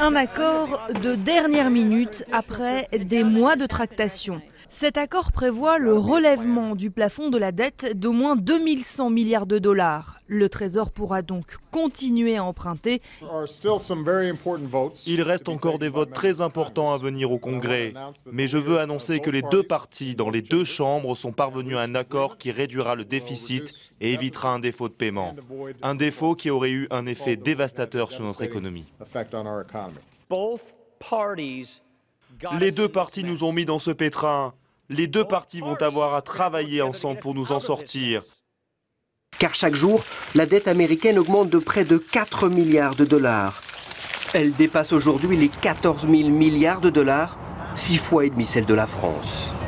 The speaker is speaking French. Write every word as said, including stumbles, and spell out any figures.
Un accord de dernière minute après des mois de tractation. Cet accord prévoit le relèvement du plafond de la dette d'au moins deux mille cent milliards de dollars. Le Trésor pourra donc continuer à emprunter. Il reste encore des votes très importants à venir au Congrès. Mais je veux annoncer que les deux partis dans les deux chambres sont parvenus à un accord qui réduira le déficit et évitera un défaut de paiement. Un défaut qui aurait eu un effet dévastateur sur notre économie. Les deux partis nous ont mis dans ce pétrin. Les deux partis vont avoir à travailler ensemble pour nous en sortir. Car chaque jour, la dette américaine augmente de près de quatre milliards de dollars. Elle dépasse aujourd'hui les quatorze mille milliards de dollars, six fois et demi celle de la France.